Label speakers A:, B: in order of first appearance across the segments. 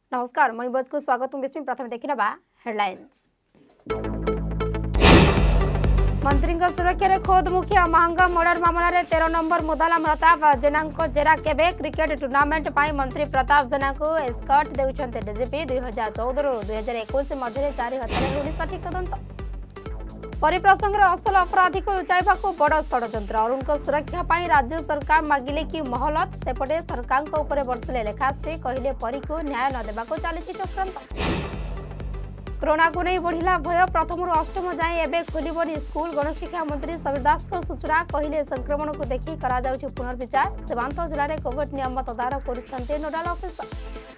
A: नमस्कार मणिबज को स्वागत विस्मी प्रथम देखा हेडलाइंस। मंत्री सुरक्षा खोद मुखिया महंगा मर्डर मामलें 13 नंबर मुदाला प्रताप जेना जेरा केबे क्रिकेट टूर्नामेंट पर मंत्री प्रताप जेना को एस्कॉर्ट देउछन्ते डीजीपी 2014 2021 मध्य 4 हत्या सठिक तदंत परिप्रसंगर असल अपराधी को लुचाइबा को बड़ षड्यंत्र अरुण को सुरक्षा पाई राज्य सरकार मागिले कि मोहलत सेपटे सरकार को ऊपर बरसिले लेखाश्री कहले परी को न्याय न देबा को चली चक्रांत कोरोना को नहीं बढ़िला भय प्रथम अष्टम जाए एवं खोलबनी स्कूल गणशिक्षा मंत्री समीर दास को सूचना कहले संक्रमण को देखि करा जाउछि पुनर्विचार सीमांत जिले में कोविड नियम तदारख करुछन्ते नोडाल ऑफिसर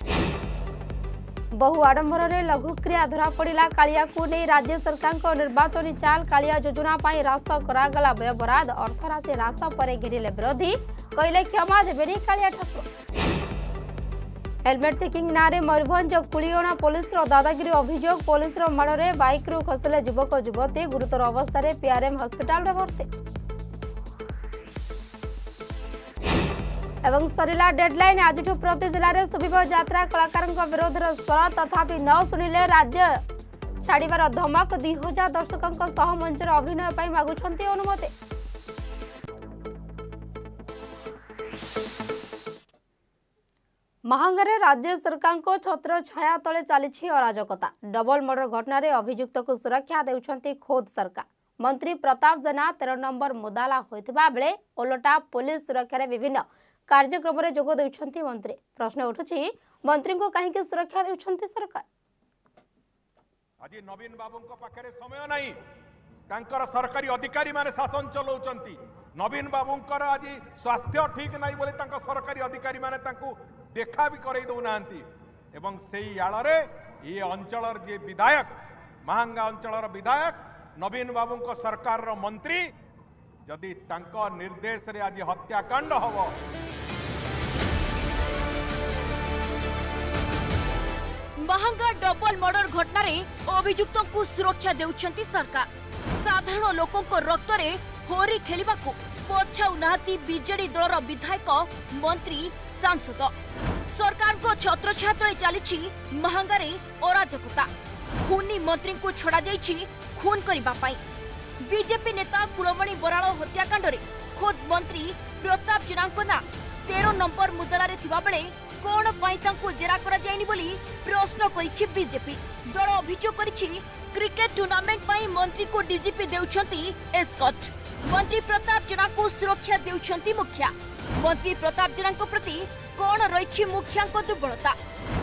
A: बहु आडंबर में लघुक्रिया धरा पड़ा कालिया को नहीं राज्य सरकार को निर्वाचन चाल कालिया योजना ह्रास करागला व्यय बराद अर्थराशि ह्रास पर घेरिले विरोधी कहले क्षमा देवेनी कालिया ठाकुर हेलमेट चेकिंग नारे मयूरभंज कुलियोना पुलिस दादागिरी अभियोग पुलिस माड़ में बाइक रु खसिले युवक युवती गुरुतर अवस्था पीआरएम हस्पिटाल में भर्ती एवं सरिला डेडलाइन आज प्रति जिले में सुबिब यात्रा कलाकार विरोध स्वर तथापि न शुणिले राज्य छाड़बार धमक 2000 दर्शकों सह मंचर अभिनय मागुंट अनुमति महांगारे राज्य सरकार को छत्र छाया तले चली अराजकता डबल मर्डर घटना अभियुक्त को सुरक्षा देउछन्ती खोद सरकार मंत्री प्रताप जेना 13 नंबर मुदाला होइथिबा बेले ओलटा पुलिस सुरक्षा विभिन्न कार्यक्रम में जोग देउछन्ती मंत्री प्रश्न उठुछि मंत्री को कहीं सुरक्षा देउछन्ती सरकार
B: आज नवीन बाबू पाखे समय नहीं तांकर सरकारी अधिकारी माने शासन चलाउछन्ती नवीन बाबू आज स्वास्थ्य ठीक नहीं बोले तांकर सरकारी अधिकारी माने तांको देखा भी करई दउनांती एवं सेही आड़े ये अंचल जे विधायक महांगा अंचल विधायक नवीन बाबू सरकार मंत्री जदि तांको निर्देश रे आज हत्याकांड हबो
C: महांगा डबल मर्डर घटना रे अभियुक्तों को सुरक्षा देउछन्ती सरकार साधारण लोकों को रक्त रे होरी खेलिबा को पछाउ नाहती बीजेडी दलर विधायक मंत्री सांसद सरकार को छत्रछाया तले चली महांगा रे अराजकता खूनी मंत्री को छड़ा देछि खून करिबा पाई बीजेपी नेता कुलमणि बराल हत्याकांड रे खुद मंत्री प्रताप जेना ना 13 नंबर मुदला रे थिबा बेले कोन पाई तांको जेरा करा जायनी बोली प्रश्न करिछि बीजेपी दल अभियोग करिछि क्रिकेट टूर्नामेंट पाई मंत्री को डीजीपी देउछन्ती एस्कॉर्ट मंत्री प्रताप जेना को सुरक्षा देउछन्ती मुखिया मंत्री प्रताप जेना को प्रति कोन रहिछि मुखिया को दुर्बलता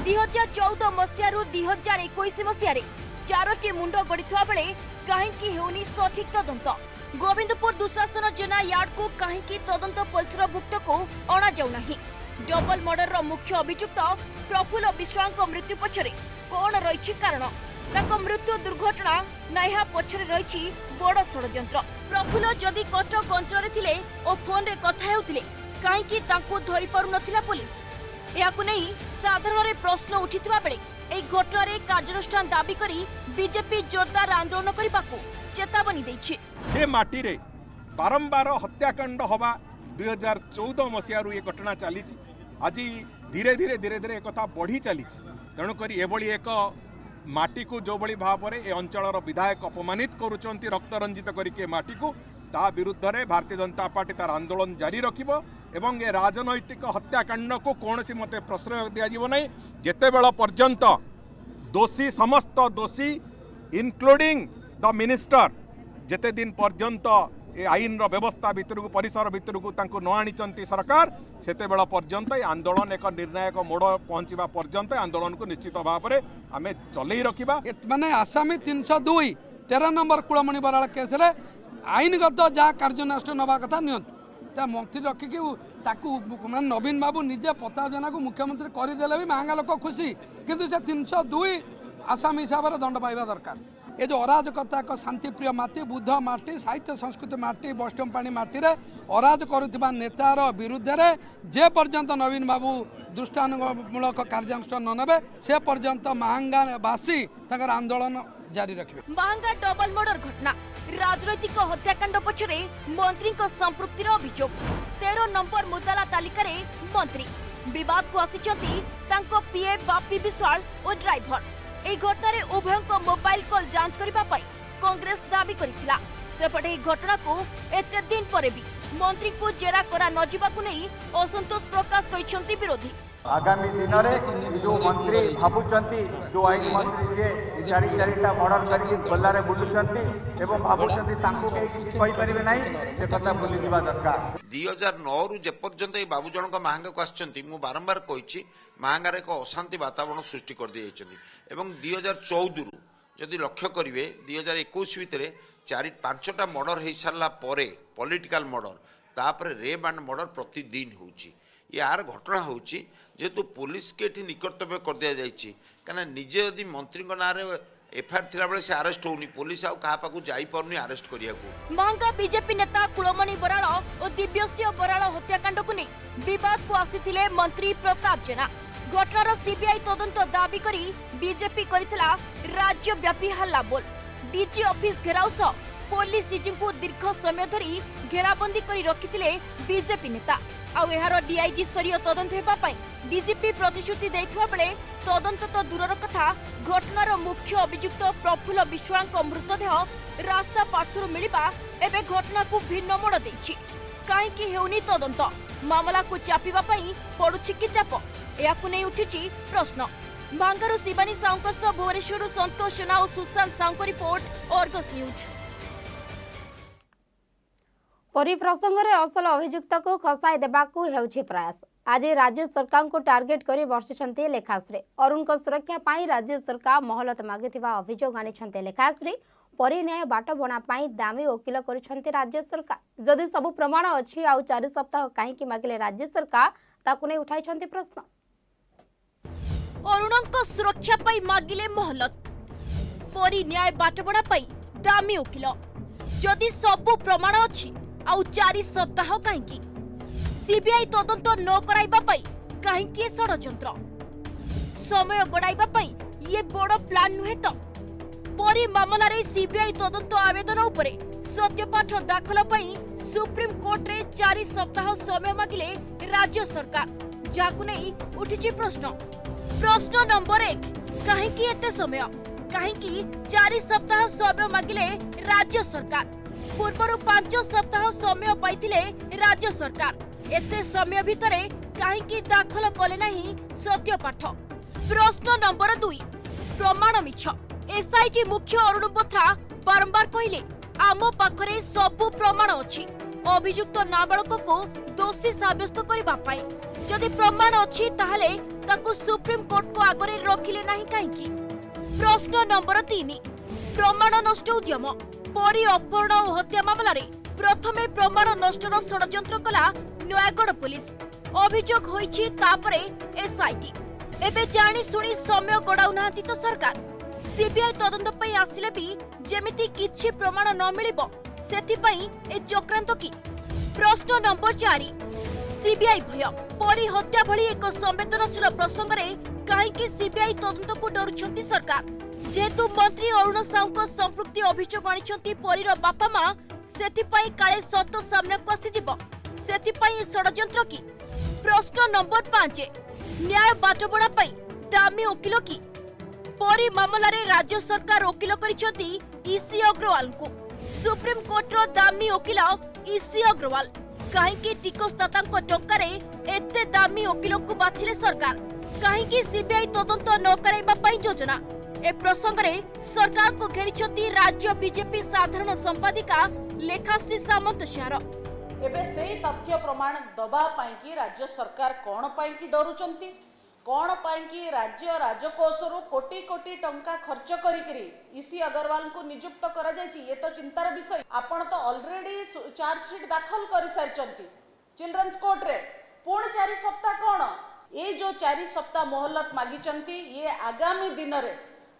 C: 2014 मसिया रु 2021 मसिया रे 4टी मुंड गड़िथवा बेले काहेकि हेउनी सठिक तदंत गोविंदपुर दुशासन जेना यार्ड को काहेकि तदंत परिसरभुक्त को अणा जाउ नाही डबल मर्डर रो मुख्य अभियुक्त प्रफुल्ल विश्वाल को मृत्यु पछरे कोन रहिछि कारण ताको मृत्यु दुर्घटना नाइहा पछरे रहिछि बड़ षड्यंत्र प्रफुल्ल जदि कटक अंचल रे थिले ओ फोन रे कथा हेउथिले काहेकि ताको धरि पारु नथिला पुलिस एहाकु नै साधारण रे प्रश्न उठिथिबा बेले एई घटना रे कार्यानुष्ठान दाबी करी बीजेपी जोरदार आंदोलन करिबाकू चेतावनी दैछि
B: से माटी रे बारंबार हत्याकांड हवा 2014 मसिया रु ये घटना चली आज धीरे धीरे एक कथा बढ़ी चली तेणुक एभली एक माटी को जो भली भाव में ए अंचल विधायक अपमानित करुँच रक्त रंजित करके माटी को ता विरुद्ध में भारतीय जनता पार्टी तार आंदोलन जारी रखिब एवं ए राजनैतिक हत्याकांड को कौन सी मते प्रश्रय दिज्व ना जिते बेल पर्यंत दोषी समस्त दोषी इनक्लूडिंग द मिनिस्टर जेते दिन पर्यंत ए आईन व्यवस्था भितर को परिसर भितर को न आनी सरकार सेते बेला पर्यंत आंदोलन एक निर्णायक मोड़ पहुंचा पर्यंत आंदोलन को निश्चित भाव में आम चलई रखा
D: माने आसामी 302 13 नंबर कुलमणि बराल केस आईनगत जहाँ कार्यानुष्ठान नवा कथा नि मंत्री रखिकी नवीन बाबू निजे प्रताप जेना को मुख्यमंत्री करदेले भी महंगा लोक खुशी किंतु से 302 आसामी हिसाब से दंड पाइबा दरकार ये जो अराजकता एक शांतिप्रिय माटी बुद्ध माटी साहित्य संस्कृति माटी वैष्णव पाणी माटी रे अराज करुवा नेतार विरुद्ध रे जे पर्यंत नवीन बाबू दृष्टानुमूलक कार्यानुष्ठान न नेबे से पर्यंत महांगावासी तंकर आंदोलन जारी रखिबे।
C: महांगा डबल मर्डर घटना राजनैतिक हत्याकांड पछरे मंत्री संपृक्तिर अभियोग 13 नंबर मुद्दाला तालिका रे मंत्री विवाद को आसिचंती तांको पीए बापी विश्वाल और ड्राइवर। एही घटना उभयंक मोबाइल कॉल जांच करबा पई कांग्रेस दाबी करिथिला। सेपटे घटना को एते दिन पर भी मंत्री को जेरा करा न जिबाकू नहीं असंतोष प्रकाश करिसंती विरोधी।
E: आगामी दिन में जो मंत्री भावुंट जो आईन मंत्री जे चारि चारिटा मर्डर करके गोलारे बुलुचंती एवं भावुंट तांको के किछि कहि परिबे नाही से कथा भूली दिबा दरकार।
F: 2009 रु जे पर्यंत ए बाबू जनक महांगा को आछंती मु बारंबार कहिछि महांगार एक अशांति वातावरण सृष्टि कर दिए एवं 2014 रु जदि लक्ष्य करिवे 2021 भितर 4-5टा मर्डर हो सारा पर पॉलिटिकल मर्डर तापर रेप एंड मर्डर प्रतिदिन होउछि। यार घटना होउछि जेतु पुलिस के एठी निकर्तव्य कर दिया जाइछि काना निजे यदि मंत्री को नारे एफआईआर थिला बेले से अरेस्ट होउनी पुलिस आ कहा पाकु जाई परनी अरेस्ट करिया को।
C: महंगा बीजेपी नेता कुलमणि बराळ और दिव्यसिंह बराळ हत्याकांड को नहीं विवाद को आसीथिले मंत्री प्रताप जेना। घटनार सीबीआई तदंत दाबी करी बीजेपी करिथिला राज्यव्यापी हल्ला बोल। डीजी ऑफिस घेराव सह पुलिस डीजी को दीर्घ समय धरी घेराबंदी करी रखिथिले बीजेपी नेता। आउ एहार डीआईजी स्तरीय तदंत हेबा पई डीजीपी प्रतिश्रुति दैथवा बेले तदंत तो दूरर कथा घटनार मुख्य अभियुक्त प्रफुल्ल विश्वालक मृतदेह रास्ता पार्श्वरु मिलिबा एबे घटना को भिन्न मोड़ दैछि। काहेकि हेउनी तदंत मामला को चापिबा पई पडुछि कि चाप याकु नै उठिछि प्रश्न। भांगारू शिवानी साउंक सह भुवनेश्वर संतोष जेना और सुशांत साउंक रिपोर्ट अर्गस न्यूज।
A: परी प्रसंग रे असल अभियुक्त को खसाई देबाकू हेउछि प्रयास। आज राज्य सरकार को टार्गेट करी बर्षिछंती लेखाश्री। अरुण को सुरक्षा पाई राज्य सरकार महलत मागिथिबा अभियोग आनिछंती लेखाश्री। परी न्याय बाट बना पाई दामी वकील करिछंती राज्य सरकार। जदि सब प्रमाण अछि आउ 4 सप्ताह काहे कि मागिले राज्य सरकार ताकू नै उठाइछंती प्रश्न।
C: अरुण को सुरक्षा पाई मागिले महलत परी न्याय बाट बना पाई दामी वकील। जदि सब प्रमाण अछि आउ 4 सप्ताह काहेकि सीबीआई तदंत न कराइबा पाई काहेकि षडयंत्र समय गड़ाइबा पाई ये बड़ प्लान नुहे तो। परी मामला रे सीबीआई तदंत आवेदन उपरे सत्यपाठ दाखल पाई सुप्रीम कोर्ट रे 4 सप्ताह समय मागिले राज्य सरकार। जाकु नै उठिछि प्रश्न। प्रश्न नंबर 1 काहेकि एते समय काहेकि 4 सप्ताह समय मागिले राज्य सरकार। पूर्वर 5 सप्ताह समय पाइथिले राज्य सरकार। एते समय भितरे काहेकि दाखल कले नाही सत्यपाठ। प्रश्न नंबर 2 प्रमाण मिछ। एसआईटी मुख्य अरुण बोथ्रा बारंबार कहिले आम पाखरे सबु प्रमाण अछि अभियुक्त नाबालक को दोषी साब्यस्त करबा पाई। जदि प्रमाण अछि ताहले ताकू सुप्रीम कोर्ट को आगरे रखिले नाही काहेकि। प्रश्न नंबर 3 प्रमाण नष्ट उद्यम। परी अपहरण और हत्या मामला रे प्रथमे प्रमाण नष्टर षडयंत्र कला नयागढ़ पुलिस। अभियोग होईछि तापरे एसआईटी। एबे जानी सुनी समय गड़ाउ नाहंती तो सरकार। सीबीआई तदंत पई आसिले भी जेमिति किछि प्रमाण न मिलिबो सेति पई ए चक्रांत की। प्रश्न नंबर 4 सीबीआई भय। परी हत्या भली एक संवेदनशील प्रसंग रे काहेकि सीबीआई तदंत को डरुछंती सरकार। जेतु मंत्री अरुण साहू को संपृक्ति अभियोग आनिछंती परीर बापा मां सेति पई काले सत सामने को आसी जिवो सेति पई षडयंत्र की। प्रश्न नंबर 5 न्याय बाटबणा पई दामी वकील की। परी मामला रे राज्य सरकार वकील करिछंती ईसी अग्रवाल को। सुप्रीम कोर्ट रो दामी वकील ईसी अग्रवाल काहेकि टिकसदाता को टक्का रे एते दामी वकील को बाछिले सरकार। काहेकि सीबीआई तदंत न कराइबा पई योजना। ए प्रसंग रे सरकार को घेरिछंती राज्य बीजेपी साधारण संपादिका लेखाश्री सामंत शहर।
G: एबे सेही तथ्य प्रमाण दबा पाई कि राज्य सरकार कोन पाई कि डरुचंती कोन पाई कि राज्य राजकोषरु कोटी कोटी टंका खर्च करी ईसी अग्रवाल को नियुक्त करा जायछि। ये तो चिंतार विषय। आपण तो ऑलरेडी चार्जशीट दाखल कर सारिचंती चिल्ड्रंस कोर्ट रे। पूर्ण 4 सप्ताह कोन ये जो 4 सप्ताह मोहलत मागिचंती ये आगामी दिन रे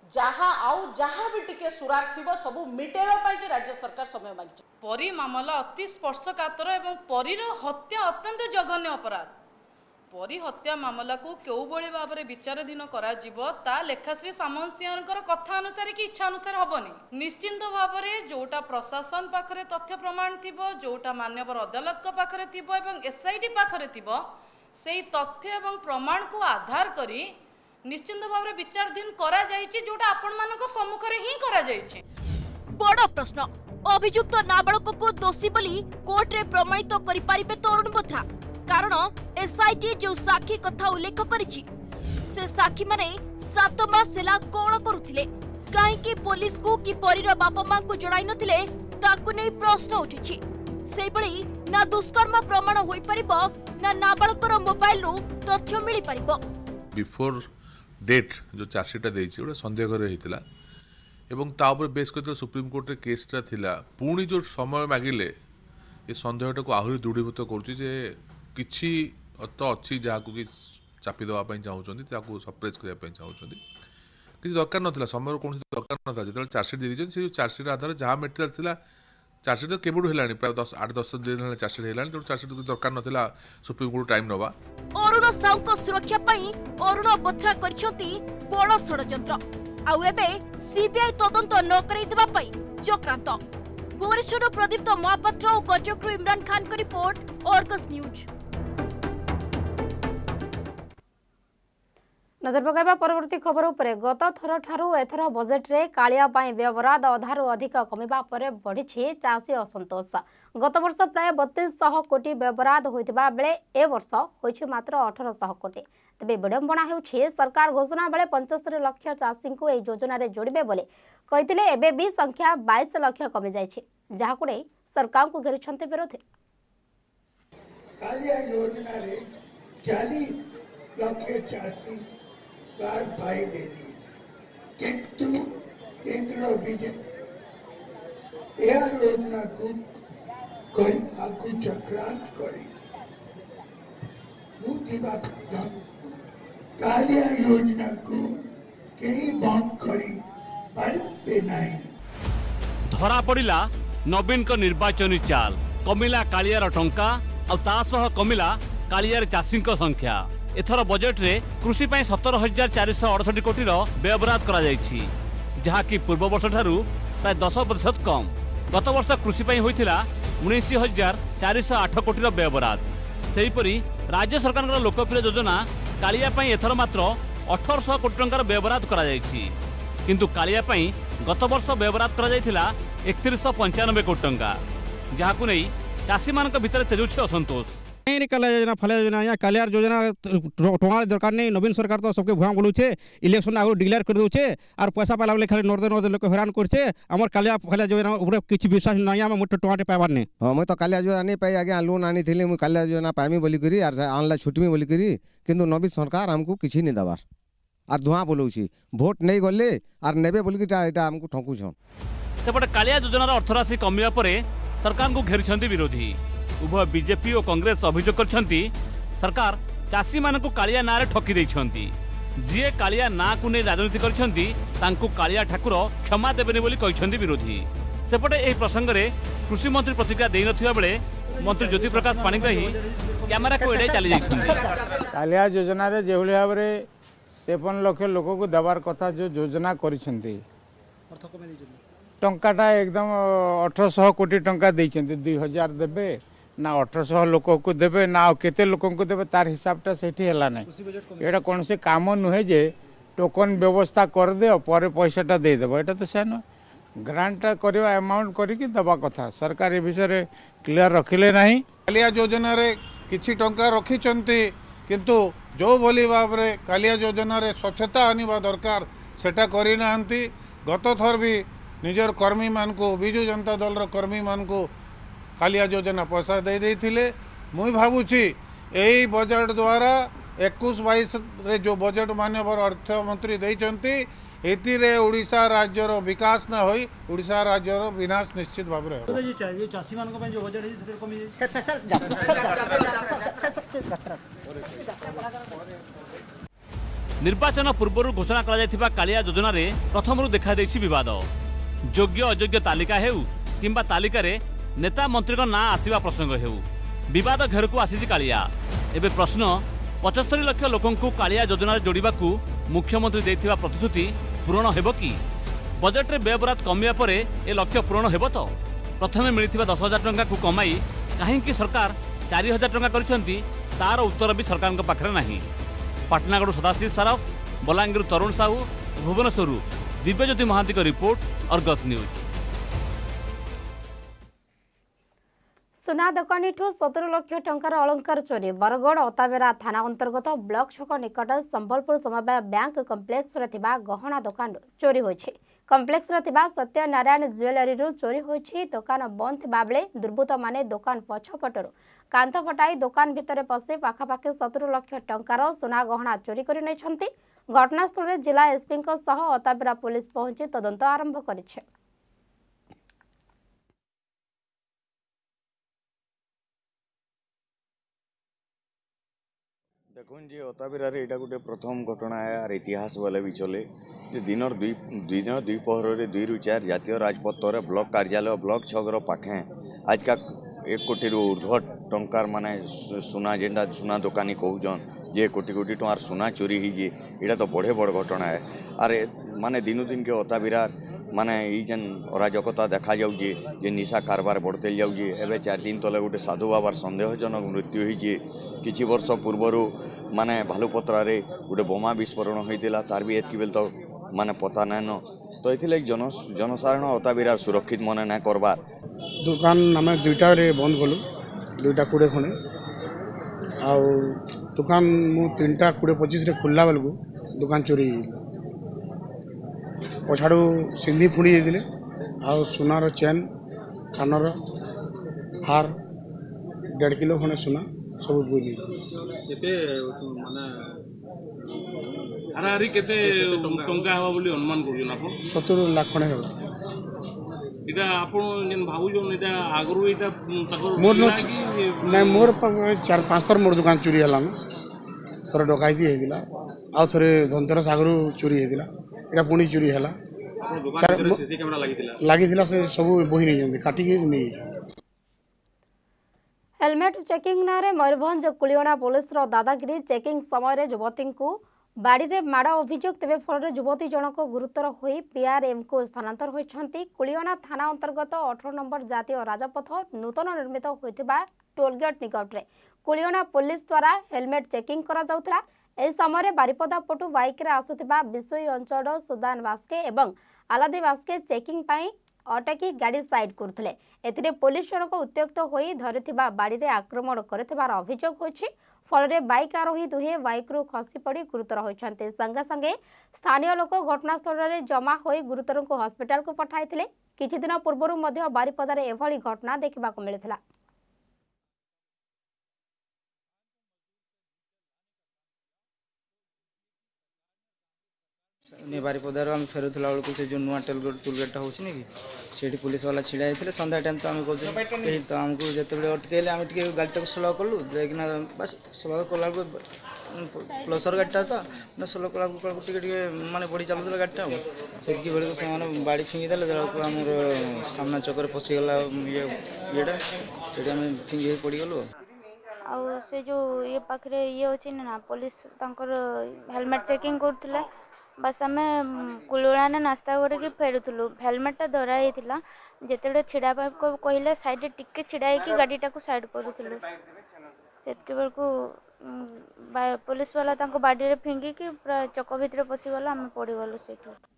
G: जहाँ भी टिके सुराग थिबो सबु मिटेबा पाई कि राज्य सरकार समय मागिछ।
H: परी मामला अति स्पर्शकातर एवं परीर हत्या अत्यंत जघन्य अपराध। परी हत्या मामला को केउ बळी भाबरे विचाराधीन करा जिवो ता लेखाश्री सामंतसिंहनकर कथा अनुसार कि इच्छा अनुसार हबनी। निश्चिंत भाबरे जोटा प्रशासन पाखरे तथ्य प्रमाण थिबो जोटा मान्यवर अदालत को पाखरे थिबो एवं एसआईटी पाखरे थिबो सेई तथ्य एवं प्रमाण को आधार करी निश्चिंत भाव में विचाराधीन करा जायछि जोटा आपण मानक सम्मुख रे ही करा जायछि।
C: बड़ प्रश्न अभियुक्त नाबालक को दोषी बोली कोर्ट रे प्रमाणित करि पारिबे तरुण बोथ्रा कारण एसआईटी जो साक्षी कथा उल्लेख करिछि से साक्षी माने 7 मास हेला कोन करुथिले काहेकि पुलिस को कि परीर बापा मां को जणाई नथिले ताकु नै प्रश्न उठिछि। सेई बळी ना दुष्कर्म प्रमाण होई परिबो ना नाबालकर मोबाइल रो तथ्य मिली परिबो।
I: बिफोर डेट जो चार्जशीटा देइछि ओडा संदेह करे हितला एवं ता ऊपर बेस करते सुप्रीम कोर्ट रे केसटा थिला पुणी जो समय मागिले ए संदेहटा को आहुरी दृढ़ीभूत करुछि जे किछि तो अच्छी जहाँ को कि चापी देवाई चाहूँगी सप्रेस करने चाहूँगी किसी दरकार नाला समय कौन दरकार ना जो चार्जसीट दे से चार्जसीट आधार जहाँ मेटेरियल थी चार्जसीट तो केबू है प्राय 8-10 दिन चार्जसीट है जो चार्जसीट दरकार ना सुप्रीम कोर्ट टाइम नवा।
C: अरुण साहू सुरक्षा अरुण बोथ्रा बड़ षड्यंत्र आउ एबे सीबीआई तदंत न करदेवा चक्रांत। भुवनेश्वर प्रदीप्त महापात्र और कटकरू इमरान खान का रिपोर्ट अर्गस न्यूज।
A: नजर पकाइबा परवर्ती खबर उपरे गत थर ठारू एथर बजेट रे कालिया पाई व्यवहार अधारू अधिक कमिबा परे बढ़िछि चासी असंतोष। गत वर्ष प्राय 3200 कोटी व्यवहार होइतिबा बेले ए वर्ष होइछि मात्र 1800 कोटी। तबे विडंबना हेउछि सरकार घोषणा बेले 75 लाख चासी को एई योजना रे जोड़िबे बोले कहिथिले एबे भी संख्या 22 लाख कमी जाइछि जाहाकु नै सरकार को घेरिछन्ते विरोधी।
J: कालिया योजना रे 40 लाख चासी कार्ड भाई लेनी किंतु केंद्र बीजेपी यह योजना को चक्रांत करे कालिया योजना को कहीं बंद करी पारे नहीं।
K: धरा पड़ा नवीन को निर्वाचन चाल कमिला कालियार टंका और कमिला कालियार चाषी संख्या। एथर बजेट रे कृषि 17,468 कोटी व्ययबराद करा जायछि जहाँकि पूर्व वर्ष ठारू प्राय 10% कम। गत वर्ष कृषि होइथिला 19,408 कोटी व्ययबराद। सेहीपरि राज्य सरकार लोकप्रिय योजना कालिया एथर मात्र 1800 कोटी टंकार व्ययबराद करा जायछि किंतु कालिया गत वर्ष व्ययबराद करा जायथिला 3195 कोटी टंका जहाँकु नै चाषी मानक भितर तेजुछि असंतोष।
L: कालिया योजना फल योजना या कालियार योजना टंका दरकार नहीं। नवीन सरकार तो सबके भुआ बोलूचे इलेक्शन आगु डिक्लेयर कर दूचे और पैसा पाला बेले खाली नर्दे लोक हैरान करछे हमर कालिया फल योजना ऊपर किछि विश्वास नहीं हम मोटे टंका पाइबार नहीं। हां मैं तो कालिया योजना नहीं पाई आगे लोन आनी थिले मैं कालिया योजना पाइमी बोली करी और ऑनलाइन छुटमी बोली करी किंतु नवीन सरकार हमको किछि नहीं दबार और धुआं बोलूची वोट नहीं गले और नेबे बोली कि एटा हमको ठंकू छन।
K: सेपटे कालिया योजनार अर्थराशि कमिया परे सरकार को घेरिछन्ती विरोधी। उभय बीजेपी और कांग्रेस अभियोग करछन्ती सरकार चाषी मानकु कालिया नारे ठकी दैछन्ती। जे कालिया ना को नै राजनीति करछन्ती तांकु कालिया ठाकुर क्षमा देबेनी बोली कहिछन्ती विरोधी। सेपटे एही प्रसंग रे कृषि मंत्री प्रतिक्रिया देइ नथिबा बेले मंत्री ज्योति प्रकाश पाणिग्राही कैमरा को एडे चली जाइछन्ती।
M: कालिया योजना रे जेभली भाव रे 53 लाख लोक को देवार कथा जो योजना करिछन्ती टंकाटा एकदम 1800 कोटी टंका दैछन्ती 2000 देबे ना 1800 लोक को देवे ना केते लोक को देवे तार हिसाबटा सेठी हला नै। एटा कोन से काम नुहे जे टोकन व्यवस्था कर दे और पैसाटा दे देबो एटा तो सेन ग्रांटटा करबा अमाउंट करी कि दबा कथा सरकार ए विषय क्लियर रखिले नाही।
N: कालिया योजना रे किछि टंका रखिचंती किंतु जो बोली भाव रे कालिया योजना रे स्वच्छता आनिबा दरकार सेटा करि नाहंती। गत थर भी निजर कर्मी मान को बिजू जनता दल रो कर्मी मान को कालिया योजना पैसा दे देथिले। मुई भाबुची एही बजट द्वारा 21-22 रे जो बजट माननीय अर्थमंत्री देइचंती एतिरे ओडिशा राज्यर विकास न होई ओडिशा राज्यर विनाश निश्चित भाव रे हो।
O: ये चासी मान को जो बजट है कमी
K: निर्वाचन पूर्व घोषणा करा जायथिबा कालिया योजना रे प्रथमरु देखा दैछि विवाद। योग्य अयोग्य तालिका हेउ किंबा तालिका रे नेता मंत्री का ना आसवा प्रसंग हेउ विवाद घेर को आसी कालिया। एबे प्रश्न 75 लाख लोकन को कालिया योजना जोड़िबा को मुख्यमंत्री देथिबा प्रतिश्रुति पूरण हेबो कि? बजेट रे व्ययबराद कमिया परे ए लक्ष्य पूरण हेबो तो? प्रथमे मिलिथिबा 10,000 टंका को कमाई काहेकि सरकार 4,000 टंका करिसंती तार उत्तर भी सरकार पाखे ना। पाटनागढ़ सदाशिव सारफ, बलांगीर तरुण साहू, भुवनेश्वर दिव्यज्योति महांती का रिपोर्ट, अर्गस न्यूज।
A: सुना दोकानी 17 लाख टंकार अलंकार चोरी। बरगढ़ अताबेरा थाना अंतर्गत ब्लॉक छक निकट संबलपुर समवाय बैंक कम्प्लेक्स गहना दोकान चोरी होइछि। कम्प्लेक्स सत्यनारायण ज्वेलरी चोरी होइछि। दोकान बंद थिबा बेले दुर्बृत्त माने दोकान पछपटरु कांथ फटाई दोकान भितर पशि पाखापाखि 17 लाख टंकार सुना गहना चोरी कर नहीं। घटनास्थल जिला एसपी अताबेरा पुलिस पहुंची तदंत आरंभ करिछि।
P: देखुन जी अताबिरार यहाँ गोटे प्रथम घटना है यार इतिहास वाले भी चले दिन दुपहर 2 ରୁ 4 जातीय राजपथ ब्लॉक कार्यालय ब्लॉक छगर पाखे आज का 1 कोटी ऊर्ध्व टंकार माने सुना जेनटा सुना दोकानी कहून जे कोटी कोटी टंकार सुना चोरी होइए यहाँ तो बड़े बड़ घटना है। आरे माने दिनू दिन के अताबिरार माने ये जेन अराजकता देखा जाऊे जे निशा कारबार बढ़ते जाऊे। एवं 4 दिन तले गोटे साधु बाबार सन्देहजनक मृत्यु होइए। किछि वर्ष पूर्वर माने भालुपत्रारे गोटे बोमा विस्फोरण होइतिला तार भी एतकी बेल तो माने पता नाइन। तो ये जनसाधारण अताबिरार सुरक्षित मन ना करबार।
Q: दुकान आम 2टा बंद कलु 2टा 20 खंडे आ दुकान मु 3टा 20-25 खोलला बेलू दुकान चोरी पछाड़ू सिंधी फुड़ी जाते आ सुनार चेन कानर हार 1.5 किलो खंडे सुना सब बुझी
K: हाराहारी केते टंका हवा बोली अनुमान करूछन आपण
Q: 70 लाख खंडे हो।
K: इटा आपण जेन भाबुजन इटा आगरु इटा तकर
Q: मोर नै मोर 4-5 थर मोर दुकान चोरी हला थोड़ा डकायती होइदिला आ थोड़े धनतेरस आगरु चोरी होइदिला एटा पुणी चोरी हला
K: सीसी कैमरा
Q: लागिथिला से सब बही नै जंदी काटी के नै।
A: हेलमेट चेकिंग नारे मयूरभंज कुलियणा पुलिस दादागिरी चेकिंग समय युवती को बाड़ी रे माड़ अभियोग तेज फल युवती जनक गुरुतर होई पीआरएम को स्थानांतर होइछंती। कुलियणा थाना अंतर्गत 18 नंबर जातीय राजपथ नूतन निर्मित होइथिबा टोलगेट निकट रे कुलियणा पुलिस द्वारा हेलमेट चेकिंग करा जाउथला। एही समय बारिपदा पटु बाइक रे आसुथिबा बिसोई अंचल सुदान बास्के एवं आलादी बास्के चेकिंग पाई अटकी गाड़ी साइड करथिले। एथिरे पुलिस जनक उत्त्यक्त होई धरिथिबा बाड़ी रे आक्रमण करथिबार अभियोग होइछि। फल बाइक आरोही दुहे बाइक रु खसी पड़ी गुरुतर होइछन्ते। संगे संगे स्थानीय लोक घटनास्थल रे जमा होई गुरुतर को हॉस्पिटल को पठाइथिले। किछि दिन पूर्वरु मध्य बारिपदारे एभली घटना देखिबाको मिलिथिला।
R: बारिपदार आम फेरुला बेलू से जो नुआ टोलगेटा हो सीठी पुलिस वाला छिड़ा होते सन्ध्या टाइम तो आम कहीं तो आमको जो अटकले आम गाड़ीटा स्लो कलु देखना बस स्लो कला प्लसर गाड़ीटा तो स्लो कला माने बढ़ी चलुला गाड़ीटा से बेलू से बाड़ी फिंगिदेले देखो आम सामना चक्कर पशिगला येटा से फिंगी पड़गलु
S: आ से जो ये पाखे ये अच्छी ना पुलिस हेलमेट चेकिंग करते बस आम कुलुआने नास्ता करके फेरुलु हेलमेटा धरा होता जिते छिड़ा कहले साइड टिके छिड़ा गाड़ीटा को साइड करूँ से बेलू पुलिस वाला बाड़ी फिंगिकी पूरा चक भितर पशिगला आम पड़गलु से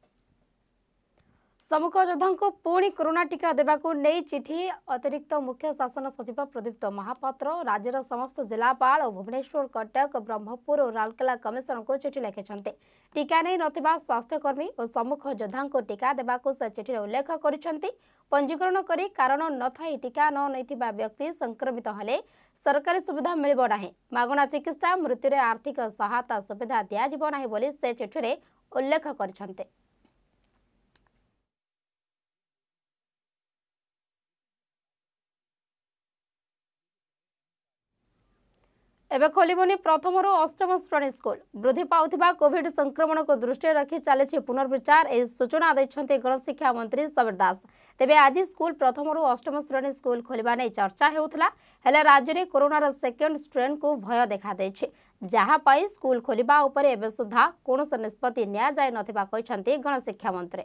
A: सम्मुख योद्धा को पुणी कोरोना टीका देवाकू नहीं चिठी अतिरिक्त मुख्य शासन सचिव प्रदीप्त महापात्र राज्यर समस्त जिलापाल और भुवनेश्वर कटक ब्रह्मपुर और राउरकेला कमिशनर को चिठी लिखिंट। टीका नहीं नथिबा स्वास्थ्यकर्मी और सम्मुख योद्धा को टीका देवाकू से चिठी उल्लेख करिसेंती। पंजीकरण करी कारण न थाई टीका न नैथिबा व्यक्ति संक्रमित हेले सरकारी सुविधा मिलिब नाही। मागणा चिकित्सा मृत्यु आर्थिक सहायता सुविधा दियाजिब नाही बोली से चिठी उल्लेख करिसेंती। एबे खोलिबनी प्रथम रु अष्टम श्रेणी स्कूल। वृद्धि पाउथिबा कोविड संक्रमण को दृष्टि रखी चली पुनर्विचार ए सूचना दैछन्ते गणशिक्षा मंत्री सबीर दास। तेबे आज स्कूल प्रथम रु अष्टम श्रेणी स्कूल खोलिबा नै चर्चा हेउथला हेले राज्य रे कोरोनार सेकेंड स्ट्रेन को भय देखा दैछि जहा पाई स्कूल खोलिबा उपरे एबे सुधा कोनोस निष्पत्ति निया जाय नथिबा कहिसन्ते गणशिक्षा मंत्री।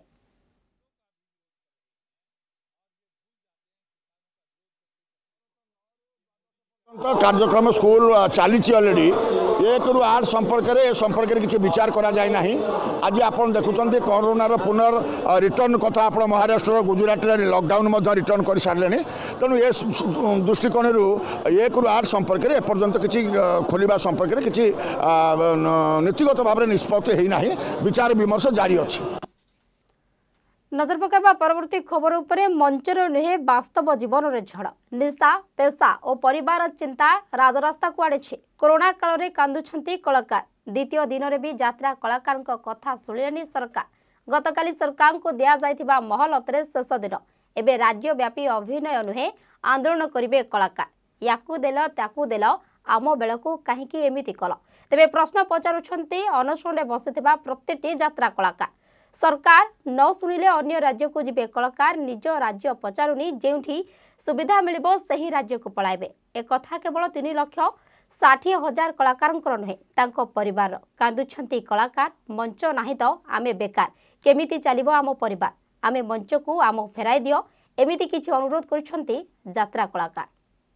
T: तो कार्यक्रम स्कूल चली अलरेडी 1 ରୁ 8 संपर्क में किसी विचार करा जाए ना। आज आप देखुं कोरोनार पुनर् रिटर्न कथा आप महाराष्ट्र गुजरात लॉकडाउन रिटर्न कर सारे तेणु ये दृष्टिकोण 1 ରୁ 8 संपर्क में एपर्यंत किसी खोलिबा संपर्क में किसी नीतिगत भाव में निष्पत्ति होना विचार विमर्श जारी अच्छी।
A: नजर पकाइबा परवर्ती खबर उपरे मंचर नुहे वास्तव जीवन रे झड़ निशा पेशा और परिवार चिंता राजरास्ता को आड़े कोरोना काल रे कांदुछंती कलाकार द्वितीय दिन रे भी यात्रा कलाकार कथा शुणिलेनी सरकार गतकाली सरकार को दिया जाइथिबा महलतरे शेष दिन एबे राज्यव्यापी अभिनय नुहे आंदोलन करिवे कलाकार याकू देल ताकू देल आम बेलकू काहेकि एमिति कल तेबे प्रश्न पचारुछंती अनशने बसिथिबा प्रत्येकटी यात्रा कलाकार सरकार न शुणिले अन्य राज्य को जिबे कलाकार निज राज्य पचारुनी जेउठी सुविधा मिलिबो सही राज्य को पळाइबे ए कथा केवल 3,60,000 कलाकारंकर नुहे तांको परिवार कांदुछंती कलाकार मंच नाही तो आमे बेकार केमिति चलिबो आम परिवार आमे मंच को आम फेराई दियो एमिति किछि अनुरोध करिसंती यात्रा कलाकार।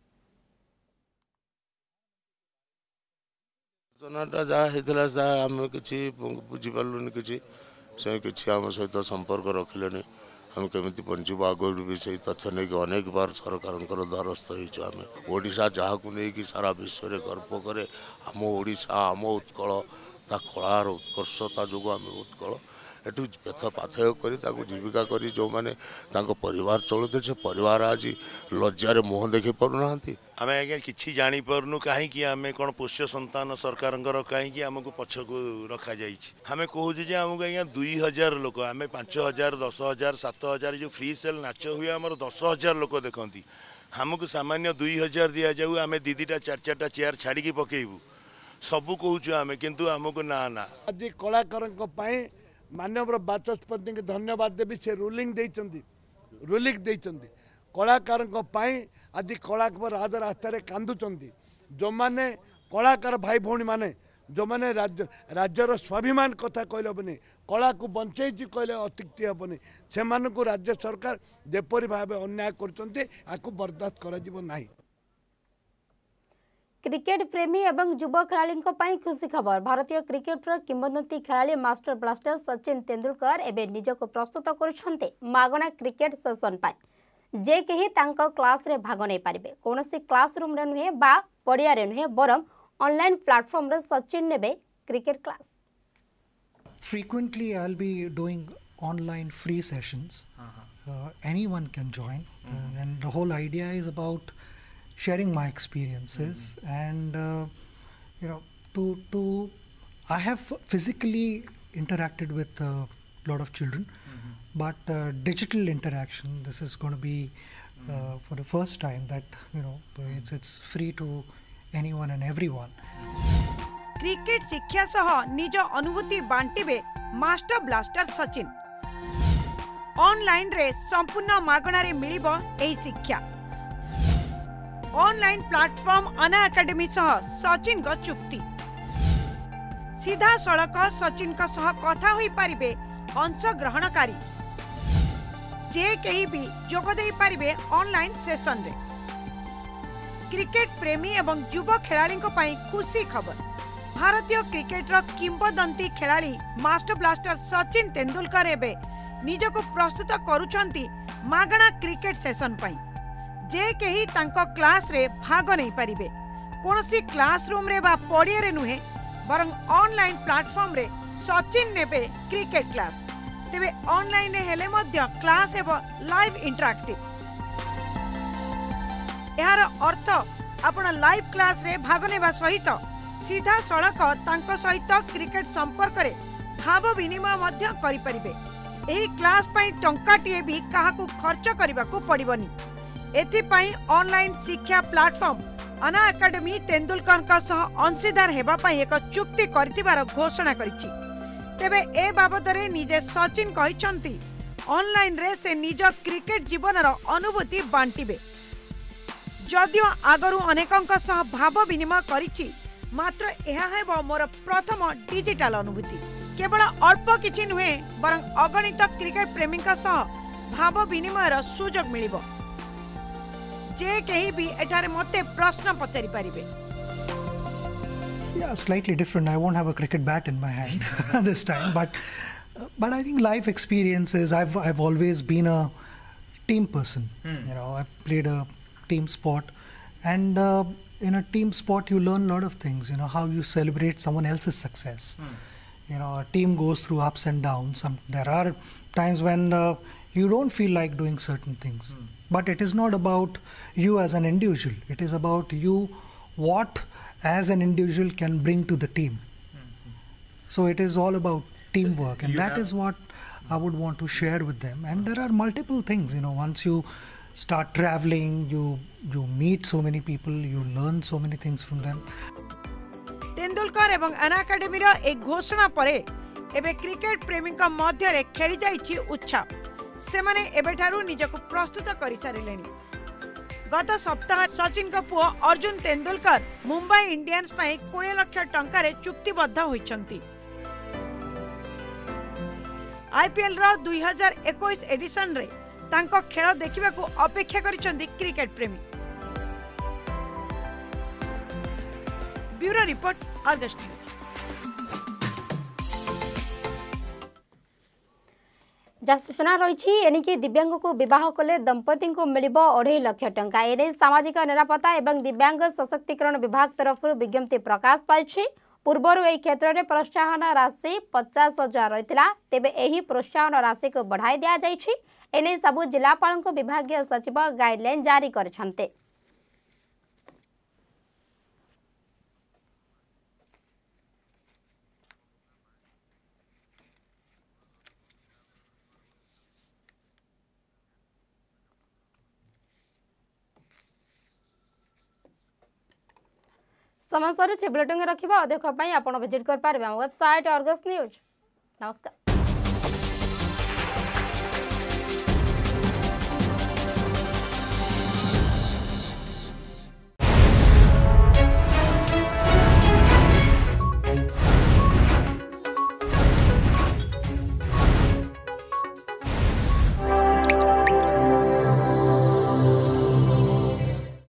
U: जनाटा जा हेतला जा हम किछि बुझि पालुनी किछि से किसी आम सहित संपर्क रखिले हम केमी बंचू आगे भी से तथ्य नहीं अनेक बार सरकार द्वारस्थ होशा जहाँ को लेकिन सारा विश्व में गर्व करे आम ओडिशा आम उत्कल ता कलार उत्कर्ष ता जो आम उत्कल एटू पथ पाथय कर जीविका कर जो मैंने परिवार चलुते से परिवार आज लज्जार मुह देखी पारना
V: आम आज्ञा कि जापरनु कहीं आम कौन पोष्य संतान सरकार कहीं आमको पछक रखा जामें कहूँ आमको आज्ञा 2,000 लोक आम 5,000 10,000 7,000 जो फ्री सेल नाच हुए आम 10,000 लोक देखती आमको सामान्य 2,000 दि जाऊ आम दीटा 4-4टा चेयर छाड़ी पकेबू सबू कहूँ आम किंतु आमको ना ना
W: आज कलाकार मानव बाचस्पति को धन्यवाद देवी से रूलिंग देइचंदी कलाकार आज कलाकार राजरास्तार कांदुचंदी जो माने कलाकार भाई भौणी माने जो माने राज्यर स्वाभिमान कथा कहले हेनी कला को बंचई कहले अत्युक्ति हेनी से राज्य सरकार जेपरी भाव अन्याय कर बर्दाश्त कर।
A: क्रिकेट प्रेमी एवं युव खेलाड़ी खुशी खबर भारतीय क्रिकेटर किंवदंती खेलाड़ी मास्टर ब्लास्टर सचिन तेंदुलकर एवं निजक प्रस्तुत कर मागणा क्रिकेट सेसन जे कहीं क्लास रे भाग नहीं पारे कौन क्लासरूम रे नुहे बा पड़िया रे नुहे बरम ऑनलाइन प्लेटफॉर्म रे सचिन नेबे cricket class.
X: Frequently I'll be doing online free sessions. Anyone can join and the whole idea is about sharing my experiences and I have physically interacted with a lot of children but digital interaction this is going to be for the first time that it's free to anyone and everyone.
Y: Cricket शिक्षा सह निज अनुभूति बांटिबे master blaster Sachin online रे संपूर्ण मागणा रे मिलिबो एही शिक्षा ऑनलाइन प्लेटफॉर्म अना एकेडमी सह सचिन को चुक्ति सीधा सड़क सचिन का सह कथा होई पारिबे अंशग्रहणकारी जे कहीं भी जोग दे पारिबे ऑनलाइन सेशन रे क्रिकेट प्रेमी एवं युवा खेलाड़ी खुशी खबर भारतीय क्रिकेटर किंवदंती खेलाड़ी मास्टर ब्लास्टर सचिन तेंदुलकर एबे निजको प्रस्तुत करुछंती मागणा क्रिकेट सेशन पई जे केही तांको क्लास रे भाग नहीं पारिबे कोनसी क्लासरूम रे बा पड़िया रे नुहे बरं ऑनलाइन प्लेटफॉर्म रे सचिन नेबे क्रिकेट क्लास तेबे ऑनलाइन रे हेले मध्य क्लास एवं लाइव इंटरैक्टिव यार अर्थ आपण लाइव क्लास रे भाग नेबा सहित सीधा सड़क तांको सहित क्रिकेट संपर्क रे भाव विनिमय मध्य करि परिबे एही क्लास पई टंकाटिए भी काहाकू खर्च करबाकू पड़िबनी एथि पई ऑनलाइन शिक्षा प्लेटफॉर्म अना एकेडमी तेंदुलकर का सह अंशीदार हेबा पई एक चुक्ति करथिबार घोषणा करिछि तेबे ए बाबदरे निजे सचिन कहिसंती ऑनलाइन रे से निज क्रिकेट जीवनर अनुभूति बांटिबे जदियो आगरू अनेकंक सह भाव विनिमय करिछि मात्र यह हेब मोर प्रथम डिजिटल अनुभूति केवल अल्प किछि नुहे बरं अगणित क्रिकेट प्रेमी सह भाव विनिमयर सुजोग मिलिबो जे कहीं भी एठारे मते प्रश्न पचारि पारिबे।
X: Yeah, slightly different. I won't have a cricket bat in my hand this time, but I think life experiences. I've always been a team person. You know, I've played a team sport, and in a team sport, you learn a lot of things. You know, how you celebrate someone else's success. You know, a team goes through ups and downs. There are times when you don't feel like doing certain things, but it is not about you as an individual. It is about you, what as an individual can bring to the team. So it is all about teamwork, and that is what I would want to share with them. And there are multiple things, you know, once you start traveling, you meet so many people, you learn so many things from them.
Y: Tendulkar एवं अनअकाडेमी रो एक घोषणा परे एबे cricket प्रेमी का मध्य रे खेली जाइछि उत्साह। से माने एबेठारु निजको प्रस्तुत करि सारिलेनी। गत सप्ताह सचिन को पुओ अर्जुन तेंदुलकर मुंबई इंडियंस पई 20 लाख टंका रे चुक्तिबद्ध होइछंती। आईपीएल रो 2021 एडिशन रे तांको खेल देखिबा को अपेक्षा करिसंती क्रिकेट प्रेमी। Bureau report Argus news.
A: जहाँ सूचना रही एनिकी दिव्यांग को विवाह कले दंपति को मिल 2.5 लाख टंका। एने सामाजिक निरापत्ता एवं दिव्यांग सशक्तिकरण विभाग तरफ विज्ञप्ति प्रकाश पाई। पूर्वर यह क्षेत्र में प्रोत्साहन राशि 50,000 रही तेबे यही प्रोत्साहन राशि को बढ़ाई दि जाइछि। एने सबु जिलापाल विभागीय सचिव गाइडलाइन जारी करछन्ते। समय सर बुलेटिन रखा अधिक आप विजिट कर पारे वेबसाइट अर्गस न्यूज। नमस्कार।